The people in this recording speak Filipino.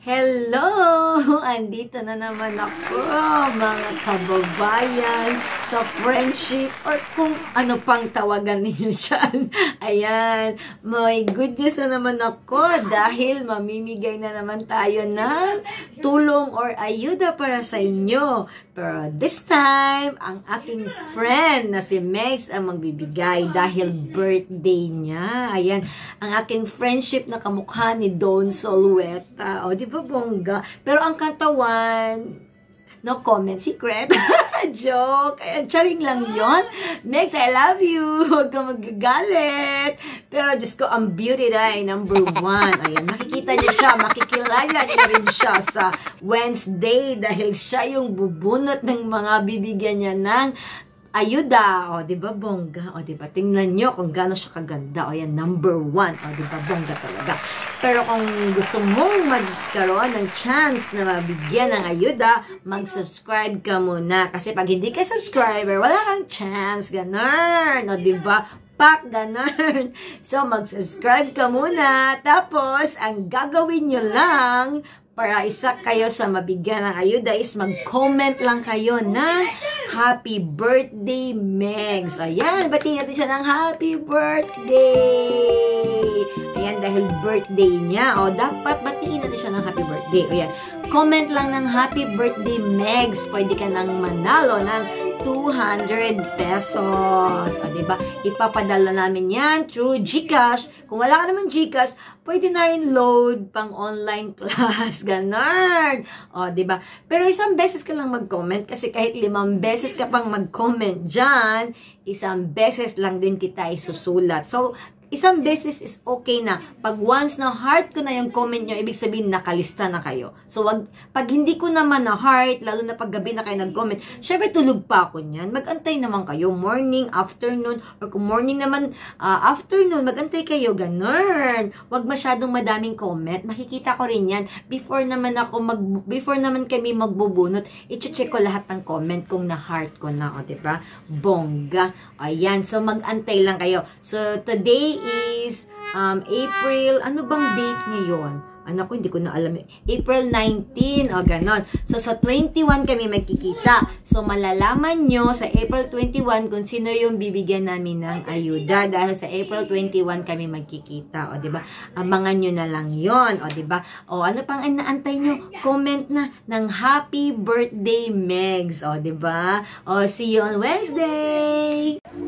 Hello! Andito na naman ako, mga kababayan, ka-friendship, or kung ano pang tawagan ninyo siyan. Ayan, may good news na naman ako dahil mamimigay na naman tayo ng tulong or ayuda para sa inyo. Pero this time, ang aking friend na si Megs ang magbibigay dahil birthday niya. Ayan, ang aking friendship na kamukha ni Don Solueta. O, di ba bongga? Pero ang katawan, no comment, secret. Joke. Ayan, charing lang yon. Megs, I love you. Huwag ka magagalit. Pero, Diyos ko, ang beauty ay number 1. Ayan, makikita niyo siya, makikilala niyo rin siya sa Wednesday dahil siya yung bubunot ng mga bibigyan niya ng ayuda. O, di ba bongga? O, di ba? Tingnan nyo kung gaano siya kaganda. O, yan, number 1. O, di ba bongga talaga? Pero kung gusto mong magkaroon ng chance na mabigyan ng ayuda, mag-subscribe ka muna. Kasi pag hindi ka subscriber, wala kang chance. Ganun. O, di ba? Pak, ganun. So, mag-subscribe ka muna. Tapos, ang gagawin nyo lang para isa kayo sa mabigyan ng ayuda is mag-comment lang kayo ng Happy Birthday, Megs. Ayan, batiin natin siya ng Happy Birthday. Ayan, dahil birthday niya. O, dapat batiin natin siya ng Happy Birthday. Ayan, comment lang ng Happy Birthday, Megs. Pwede ka nang manalo ng 200 pesos. O, diba? Ipapadala namin yan through GCash. Kung wala ka naman GCash, pwede na rin load pang online class. Ganon. O, diba? Pero isang beses ka lang mag-comment kasi kahit 5 beses ka pang mag-comment dyan, isang beses lang din kita isusulat. So, isang beses is okay na. Pag once na heart ko na yung comment nyo, ibig sabihin nakalista na kayo. So, pag hindi ko naman na heart, lalo na pag gabi na kayo nag-comment, syempre tulog pa ako niyan. Mag-antay naman kayo, morning, afternoon, or kung morning naman, afternoon, mag-antay kayo, ganun. Huwag masyadong madaming comment. Makikita ko rin yan. Before naman kami magbubunot, i-check ko lahat ng comment kung na-heart ko na, o, diba? Bongga. Ayan, so mag-antay lang kayo. So, today is April, ano bang date ngayon? Anak ko, hindi ko na alam. April 19, o ganon. So, sa 21 kami magkikita. So, malalaman nyo sa April 21 kung sino yung bibigyan namin ng ayuda. Dahil sa April 21 kami magkikita. O, diba? Abangan nyo na lang yon. O, diba? O, ano pang inaantay nyo? Comment na ng Happy Birthday, Megs. O, diba? O, see you on Wednesday!